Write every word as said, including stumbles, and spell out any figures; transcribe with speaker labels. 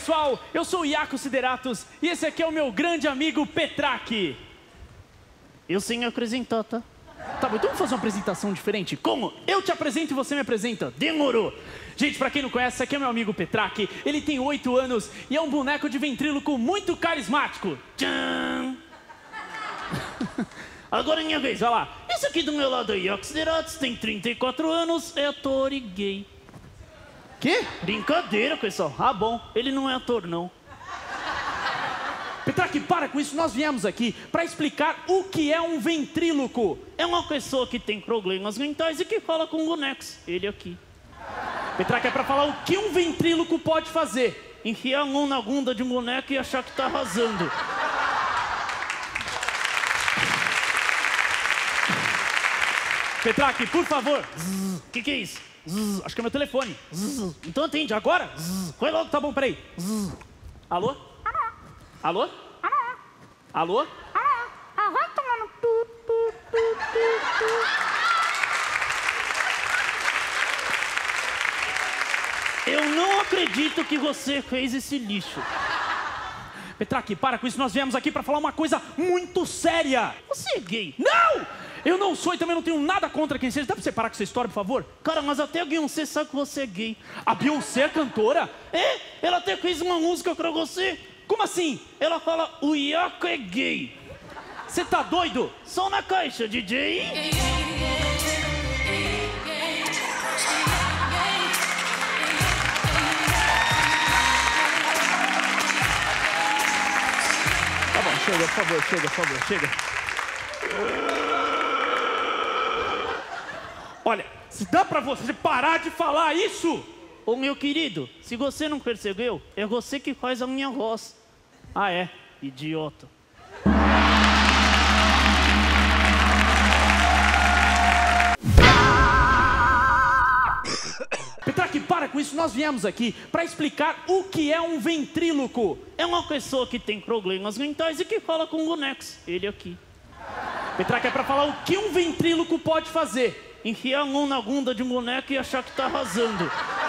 Speaker 1: pessoal, eu sou o Iaco Sideratos e esse aqui é o meu grande amigo Petrak.
Speaker 2: Eu sim acrescentar, tá?
Speaker 1: Tá bom, então vamos fazer uma apresentação diferente? Como? Eu te apresento e você me apresenta. Demorou! Gente, pra quem não conhece, esse aqui é meu amigo Petrak. Ele tem oito anos e é um boneco de ventríloco muito carismático. Tchan!
Speaker 2: Agora é minha vez, vai lá. Esse aqui do meu lado é Iaco Sideratos, tem trinta e quatro anos, é ator e gay.
Speaker 1: Quê?
Speaker 2: Brincadeira, pessoal. Ah, bom, ele não é ator, não.
Speaker 1: Petrak, para com isso. Nós viemos aqui para explicar o que é um ventríloco.
Speaker 2: É uma pessoa que tem problemas mentais e que fala com bonecos. Ele aqui.
Speaker 1: Petrak, é para falar o que um ventríloco pode fazer.
Speaker 2: Enfiar a mão na bunda de um boneco e achar que tá arrasando.
Speaker 1: Petrak, por favor.
Speaker 2: O que que é isso?
Speaker 1: Zzz, acho que é meu telefone.
Speaker 2: Zzz. Então atende agora.
Speaker 1: Zzz. Foi logo, tá bom, peraí. Zzz. Alô? Alô? Alô?
Speaker 3: Ah, vai tomar no tu, tu, tu, tu,
Speaker 2: tu. Eu não acredito que você fez esse lixo.
Speaker 1: Petrak, para com isso. Nós viemos aqui pra falar uma coisa muito séria.
Speaker 2: Você é gay?
Speaker 1: Não! Eu não sou e também não tenho nada contra quem seja. Dá pra você parar com essa história, por favor?
Speaker 2: Cara, mas até a Beyoncé sabe que você é gay.
Speaker 1: A Beyoncé é cantora?
Speaker 2: É, ela até fez uma música pra você.
Speaker 1: Como assim?
Speaker 2: Ela fala, o Iaco é gay.
Speaker 1: Você tá doido?
Speaker 2: Só na caixa, D J.
Speaker 1: Tá bom, chega, por favor, chega, por favor, chega. Olha, se dá pra você parar de falar isso?
Speaker 2: Ô, meu querido, se você não percebeu, é você que faz a minha voz.
Speaker 1: Ah, é?
Speaker 2: Idiota.
Speaker 1: Petrak, para com isso. Nós viemos aqui para explicar o que é um ventríloco.
Speaker 2: É uma pessoa que tem problemas mentais e que fala com bonecos. Ele aqui.
Speaker 1: Petrak, é para falar o que um ventríloco pode fazer.
Speaker 2: Enfiar a mão na bunda de um boneco e achar que tá arrasando.